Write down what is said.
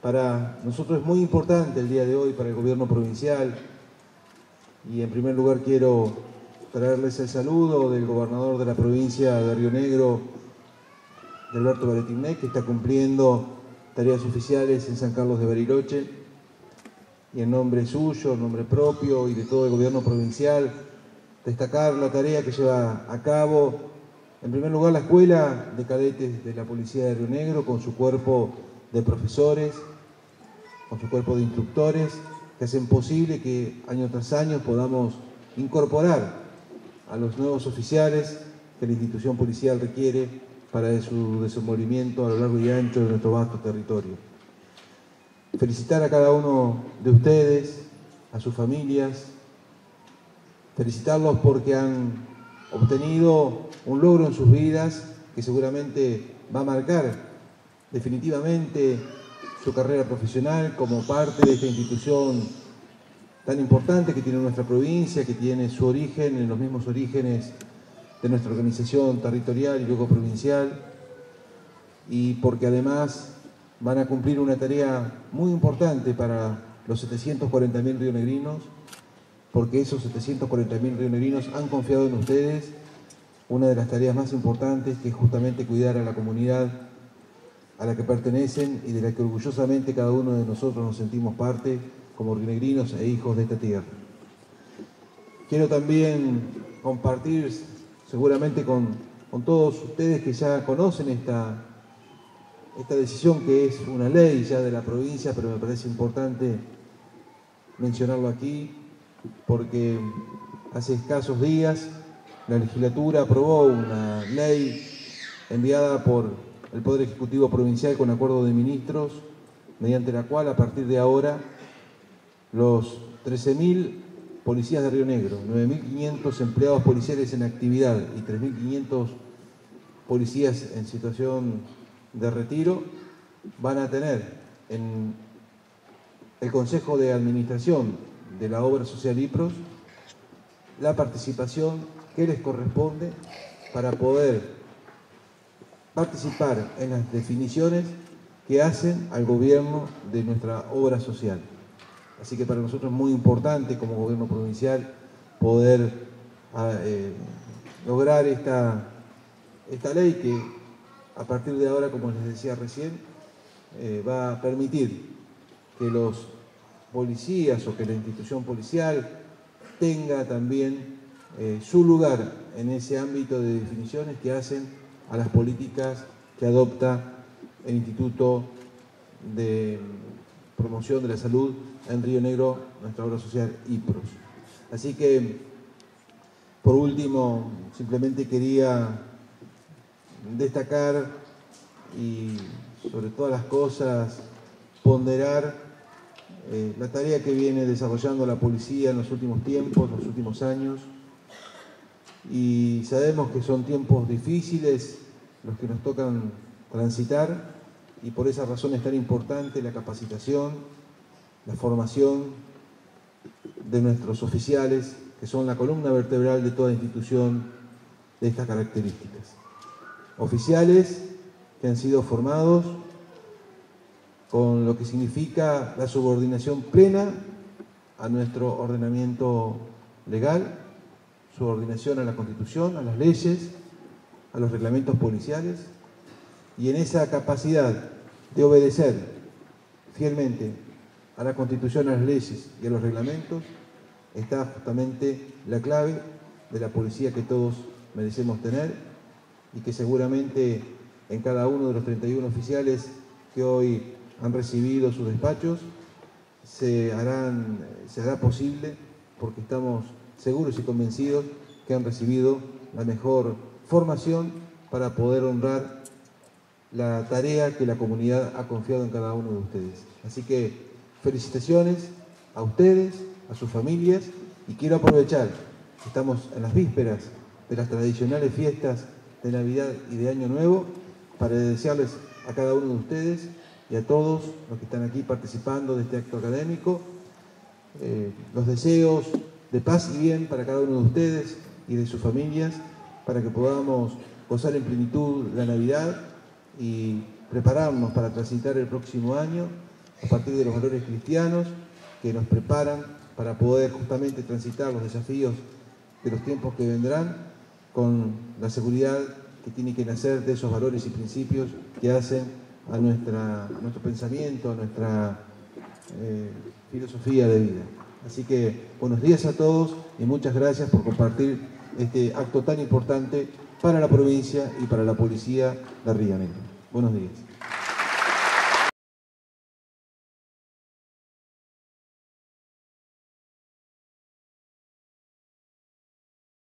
Para nosotros es muy importante el día de hoy para el gobierno provincial y en primer lugar quiero traerles el saludo del gobernador de la provincia de Río Negro, de Alberto Baratimné, que está cumpliendo tareas oficiales en San Carlos de Bariloche, y en nombre suyo, en nombre propio y de todo el gobierno provincial, destacar la tarea que lleva a cabo, en primer lugar, la Escuela de Cadetes de la Policía de Río Negro, con su cuerpo de profesores, con su cuerpo de instructores, que hacen posible que año tras año podamos incorporar a los nuevos oficiales que la institución policial requiere para su desenvolvimiento a lo largo y ancho de nuestro vasto territorio. Felicitar a cada uno de ustedes, a sus familias, felicitarlos porque han obtenido un logro en sus vidas que seguramente va a marcar definitivamente su carrera profesional como parte de esta institución tan importante que tiene nuestra provincia, que tiene su origen en los mismos orígenes de nuestra organización territorial y luego provincial, y porque además van a cumplir una tarea muy importante para los 740.000 rionegrinos, porque esos 740.000 rionegrinos han confiado en ustedes una de las tareas más importantes, que es justamente cuidar a la comunidad a la que pertenecen y de la que orgullosamente cada uno de nosotros nos sentimos parte como rionegrinos e hijos de esta tierra. Quiero también compartir seguramente con todos ustedes que ya conocen esta decisión, que es una ley ya de la provincia, pero me parece importante mencionarlo aquí, porque hace escasos días la legislatura aprobó una ley enviada por el Poder Ejecutivo Provincial con acuerdo de ministros, mediante la cual a partir de ahora los 13.000 policías de Río Negro, 9.500 empleados policiales en actividad y 3.500 policías en situación de retiro van a tener en el Consejo de Administración de la Obra Social IPROS la participación que les corresponde para poder participar en las definiciones que hacen al gobierno de nuestra obra social. Así que para nosotros es muy importante como gobierno provincial poder lograr esta ley que a partir de ahora, como les decía recién, va a permitir que los policías o que la institución policial tenga también su lugar en ese ámbito de definiciones que hacen a las políticas que adopta el Instituto de Promoción de la Salud en Río Negro, nuestra obra social IPROS. Así que, por último, simplemente quería destacar y, sobre todas las cosas, ponderar la tarea que viene desarrollando la policía en los últimos tiempos, los últimos años, y sabemos que son tiempos difíciles los que nos tocan transitar, y por esa razón es tan importante la capacitación, la formación de nuestros oficiales, que son la columna vertebral de toda institución de estas características. Oficiales que han sido formados con lo que significa la subordinación plena a nuestro ordenamiento legal, subordinación a la Constitución, a las leyes, a los reglamentos policiales, y en esa capacidad de obedecer fielmente a la Constitución, a las leyes y a los reglamentos está justamente la clave de la policía que todos merecemos tener, y que seguramente en cada uno de los 31 oficiales que hoy han recibido sus despachos se hará posible, porque estamos seguros y convencidos que han recibido la mejor formación para poder honrar la tarea que la comunidad ha confiado en cada uno de ustedes. Así que felicitaciones a ustedes, a sus familias, y quiero aprovechar que estamos en las vísperas de las tradicionales fiestas de Navidad y de Año Nuevo para desearles a cada uno de ustedes y a todos los que están aquí participando de este acto académico los deseos de paz y bien para cada uno de ustedes y de sus familias, para que podamos gozar en plenitud la Navidad y prepararnos para transitar el próximo año a partir de los valores cristianos que nos preparan para poder justamente transitar los desafíos de los tiempos que vendrán con la seguridad que tiene que nacer de esos valores y principios que hacen a nuestro pensamiento, a nuestra filosofía de vida. Así que buenos días a todos y muchas gracias por compartir este acto tan importante para la provincia y para la policía de Río Negro. Buenos días.